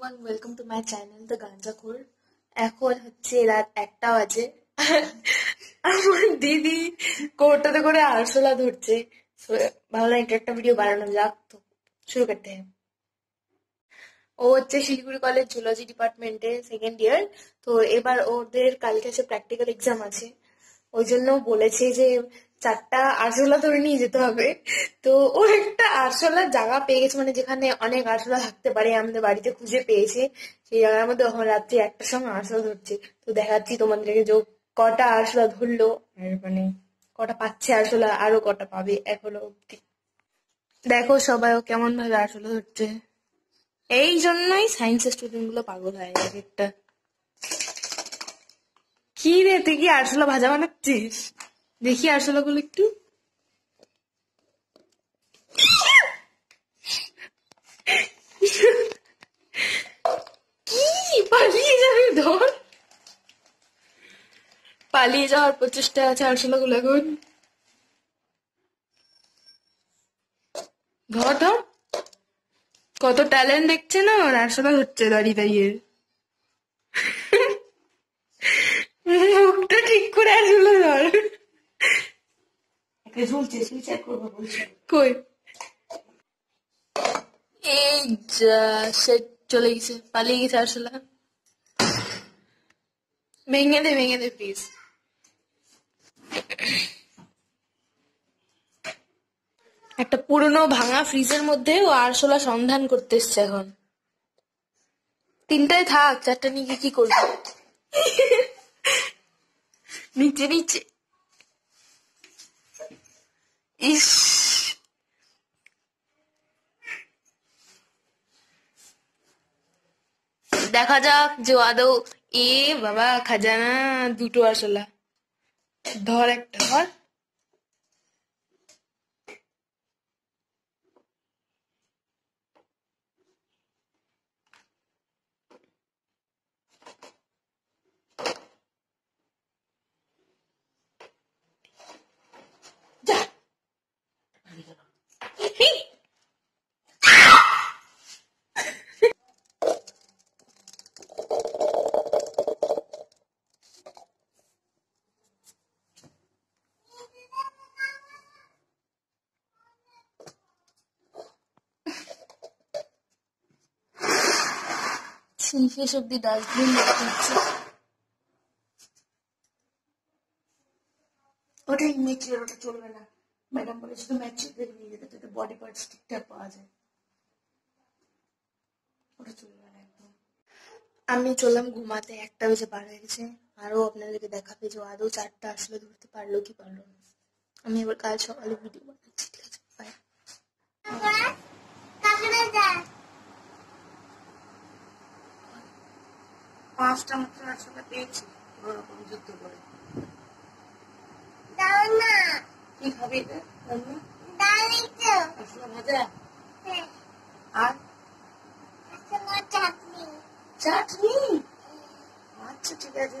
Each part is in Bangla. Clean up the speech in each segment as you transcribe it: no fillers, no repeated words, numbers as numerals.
Everyone, welcome to my channel the গাঞ্জাখোর। এখন হচ্ছে রাত 1টা বাজে। আমার দিদি কোটাতে করে আরশোলা ধরছে। So, ভাবলাম এটা একটা ভিডিও বানানো যাক, তো শুরু করতে हैं। ও হচ্ছে শিলিগুড়ি কলেজ জুলজি ডিপার্টমেন্টে সেকেন্ড ইয়ার। তো এবার ওদের কালকে হচ্ছে প্র্যাকটিক্যাল এক্সাম আছে, ওই জন্য বলেছে যে 4টা আরশোলা ধরে নিয়ে যেতে হবে। তো ও একটা আরশোলার জায়গা পেয়ে গেছে, মানে যেখানে অনেক আরশোলা থাকতে পারে, আমাদের বাড়িতে খুঁজে পেয়েছে। সেই জায়গার মধ্যে ওখানে রাত্রি 1টার সময় আরশোলা ধরছে। তো দেখাচ্ছি তোমাদেরকে যে ও কটা আরশোলা ধরলো, আর মানে কটা পাচ্ছে আরশোলা, আরো কটা পাবে এখনো অব্দি। দেখো সবাই ও কেমন ভাবে আরশোলা ধরছে। এই জন্যই সায়েন্সের স্টুডেন্ট গুলো পাগল হয় এক একটা। কি রে, তুই কি আরশোলা ভাজা বানাচ্ছিস? দেখি আরশোলা গুলো একটু। কি পালিয়ে যাবে? ধর, পালিয়ে যাওয়ার প্রচেষ্টা আছে আরশোলা গুলো এখন। ধর ধর, কত ট্যালেন্ট দেখছে না ওর, আরশোলা হচ্ছে দাঁড়িয়ে দাঁড়িয়ে। মুখটা ঠিক করে আরশোলা ধর। কই এই যা, সে চলে গেছে, পালিয়ে গেছে আরশোলা। ভেঙে দে প্লিজ। একটা পুরনো ভাঙা ফ্রিজের মধ্যে ও আরশোলা সন্ধান করতে এসছে এখন। 3টায় থাক, 4টা নিয়ে গিয়ে কি করবি? নিচে নিচে। ইস, দেখা যাক যে আদৌ। এ বাবা, খাজানা, 2টো আরশোলা। ধর একটা, ধর। যা। শেষ অব্দি ডাস্টবিন দেখতে হচ্ছে। ওটাই মেচিওর, ওটা চলবে না। ম্যাডাম বলে শুধু ম্যাচিওর নিয়ে যেতে, যাতে বডি পার্টস ঠিকঠাক পাওয়া যায়। ওটা চলবে না একদম। আমি চললাম ঘুমাতে, 1টা বেজে পার হয়ে গেছে। আরো আপনাদেরকে দেখাবে যে আদৌ 4টা আসলে ধরতে পারলো কি পারলো না। আমি এবার কাল সকালে ভিডিও বানাচ্ছি, ঠিক আছে? বাই। 5টা মাত্র আরশোলা পেয়েছি, ওরকম যুদ্ধ করে। কি খাবি এটা? আরশোলা ভাজা আর চাটনি। আচ্ছা ঠিক আছে।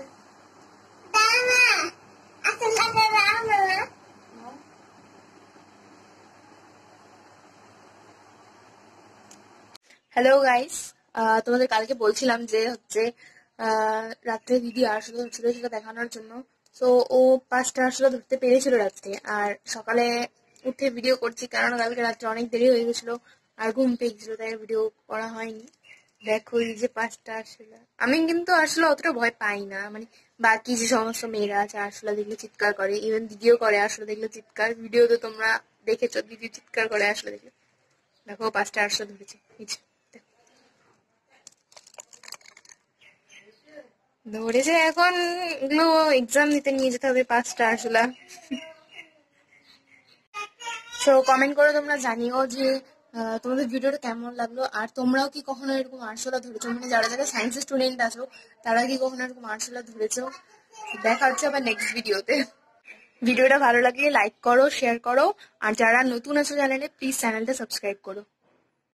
হ্যালো গাইস, তোমাদের কালকে বলছিলাম যে হচ্ছে রাত্রে দিদি আরশোলা ধরছিল, সেটা দেখানোর জন্য। তো ও 5টা আরশোলা ধরতে পেরেছিল রাত্রে, আর সকালে উঠে ভিডিও করছি, কারণ কালকে রাত্রে অনেক দেরি হয়ে গেছিল আর ঘুম পেয়ে গেছিল, তাই ভিডিও করা হয়নি। দেখো এই যে 5টা আরশোলা। আমি কিন্তু আসলে অতটা ভয় পাই না, মানে বাকি যে সমস্ত মেয়েরা আছে আরশোলা দেখলে চিৎকার করে, ইভেন দিদিও করে আরশোলা দেখলে চিৎকার। ভিডিও তো তোমরা দেখেছো, দিদি চিৎকার করে আরশোলা দেখলে। দেখো 5টা আরশোলা ধরেছে, ধরেছে। এখন এগুলো এক্সাম দিতে নিয়ে যেতে হবে 5টা আরশোলা। সো কমেন্ট করে তোমরা জানিও যে তোমাদের ভিডিওটা কেমন লাগলো, আর তোমরাও কি কখনো এরকম আরশোলা ধরেছো, মানে যারা যারা সায়েন্সের স্টুডেন্ট আছো তারা কি কখনো এরকম আরশোলা ধরেছো? দেখা হচ্ছে আবার নেক্সট ভিডিওতে। ভিডিওটা ভালো লাগলে লাইক করো, শেয়ার করো, আর যারা নতুন আছো চ্যানেলে প্লিজ চ্যানেলটা সাবস্ক্রাইব করো।